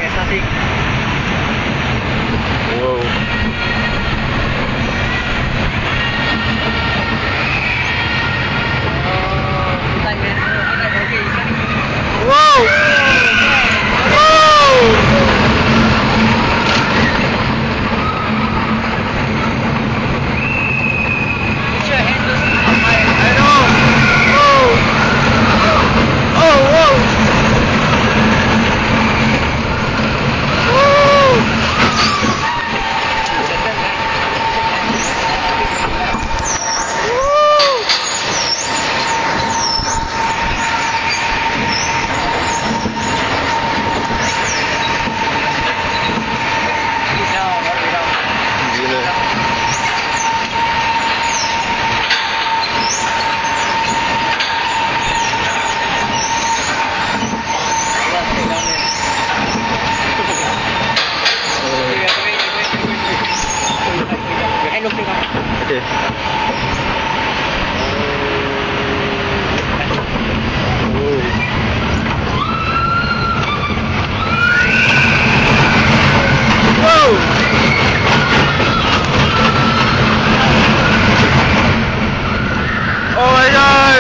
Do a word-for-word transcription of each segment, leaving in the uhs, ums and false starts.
it's nothing. Whoa. Whoa! Okay. Whoa! Oh my God!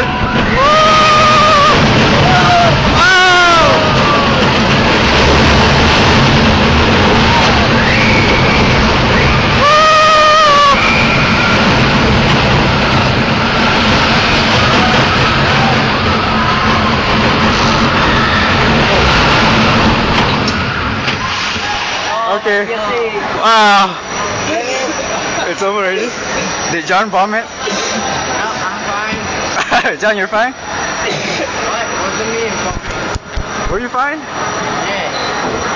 Okay. Wow. It's over already. Did John vomit? No, I'm fine. John, you're fine? What? What do you mean? Were you fine? Yeah.